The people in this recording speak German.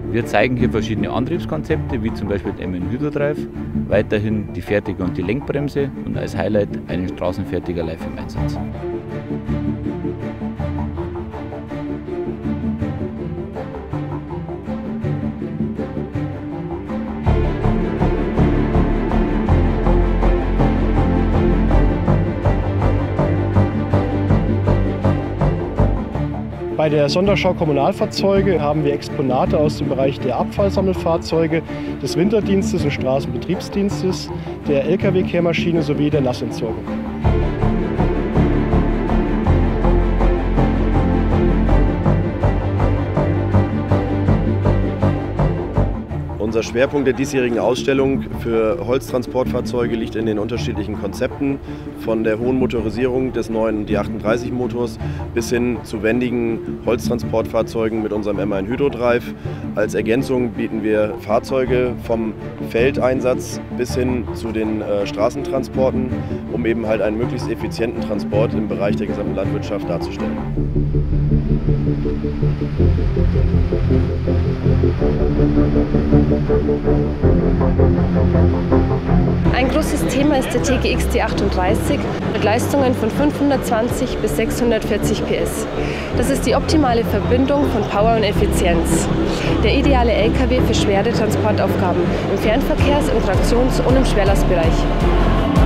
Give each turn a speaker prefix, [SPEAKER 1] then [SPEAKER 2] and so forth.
[SPEAKER 1] Wir zeigen hier verschiedene Antriebskonzepte, wie zum Beispiel den MAN Hydro Drive, weiterhin die Fertiger und die Lenkbremse und als Highlight einen Straßenfertiger live im Einsatz.
[SPEAKER 2] Bei der Sonderschau Kommunalfahrzeuge haben wir Exponate aus dem Bereich der Abfallsammelfahrzeuge, des Winterdienstes und Straßenbetriebsdienstes, der Lkw-Kehrmaschine sowie der Nassentsorgung.
[SPEAKER 3] Unser Schwerpunkt der diesjährigen Ausstellung für Holztransportfahrzeuge liegt in den unterschiedlichen Konzepten, von der hohen Motorisierung des neuen D38-Motors bis hin zu wendigen Holztransportfahrzeugen mit unserem MAN Hydro Drive. Als Ergänzung bieten wir Fahrzeuge vom Feldeinsatz bis hin zu den Straßentransporten, um eben halt einen möglichst effizienten Transport im Bereich der gesamten Landwirtschaft darzustellen.
[SPEAKER 4] Ein großes Thema ist der TGX D38 mit Leistungen von 520 bis 640 PS. Das ist die optimale Verbindung von Power und Effizienz. Der ideale LKW für schwere Transportaufgaben im Fernverkehrs-, im Traktions- und im Schwerlastbereich.